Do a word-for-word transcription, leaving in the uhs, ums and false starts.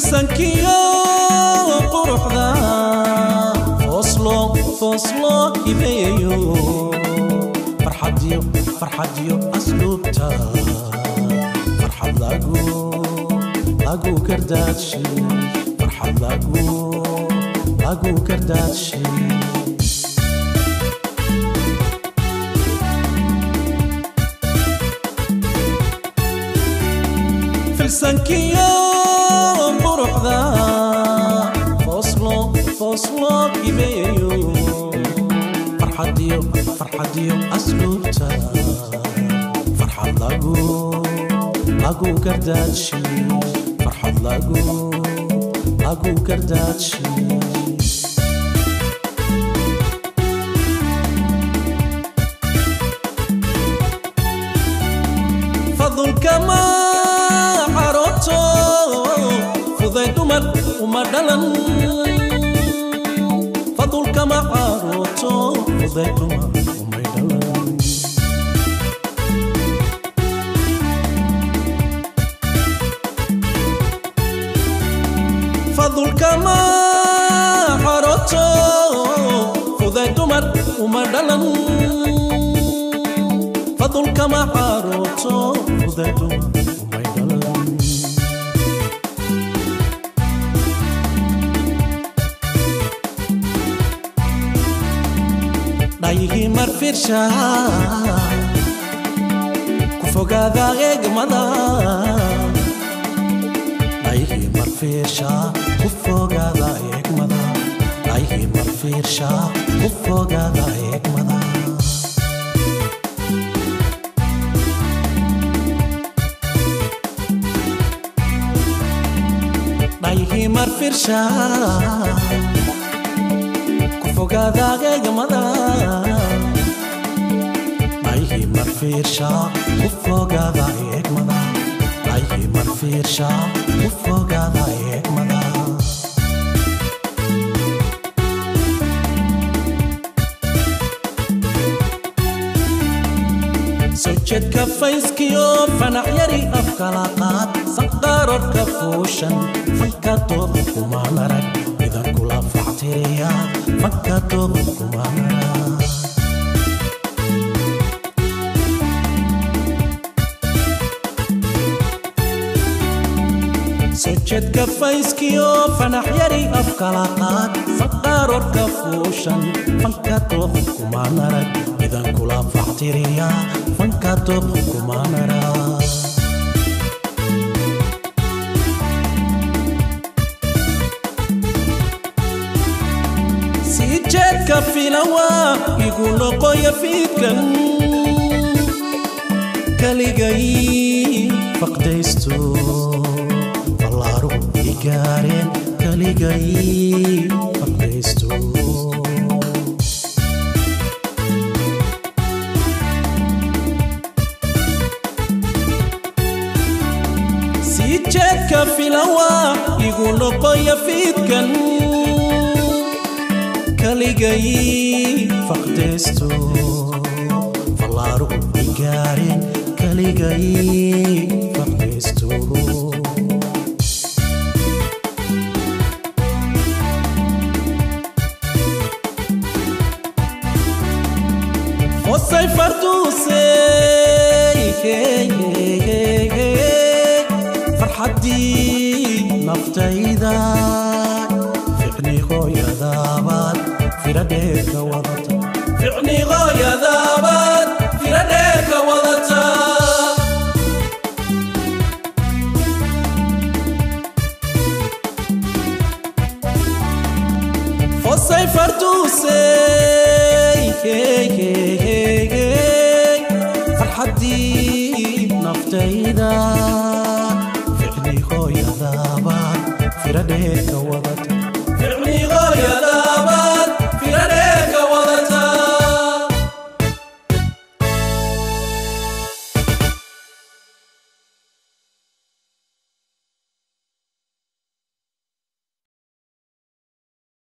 filsankiyo quruxda foslo foslo hibeeyo farxadiyo farxadiyo asluubta farxad lagu lagu kardaashi farxad lagu lagu kardaashi filsankiyo quruxda foslo foslo hibeeyo farxadiyo farxadiyo asluubta farxad lagu lagu kardaashi farxad lagu lagu kardaashi fadlka ma xaroto fuday dumar uma dhalan fadlka ma xaroto fuday dumar uma dhalan fadlka ma xaroto fuday dumar uma dhalan fadlka ma xaroto fuday dumar uma dhalan dayhi marfirsha kufogaada eegmada dayhi marfirsha kufogaada eegmada dayhi marfirsha kufogaada eegmada dayhi marfirsha kufogaada eegmada dayhi marfirsha kufogaada eegmada dayhi marfirsha kufogaada eegmada sojadka fayskiyo fanax yari afkalaqaad saqarodka fuushan fanka dooda kuma marag idan kula factiriya fanka dooda kuma marag sojadka fayskiyo fanax yari afkalaqaad saqarodka fuushan fanka dooda kuma marag idan kula factiriya fanka dooda kuma marag sijeedka filawa igu noqoya fiidkan kaligay faqdaysto fallaaru igaareen kaligay faqdaysto sijeedka filawa igu noqoya fiidkan kaligay faqdaysto fallaaru igaareen kaligay faqdaysto osay fardusay farxadii naftayda ficni hooyadaabaad firadheerka wadata ficni hooyadaabaad firadheerka wadata osay fardusay farxadii naftayda ficni hooyadaabaad firadheerka wadata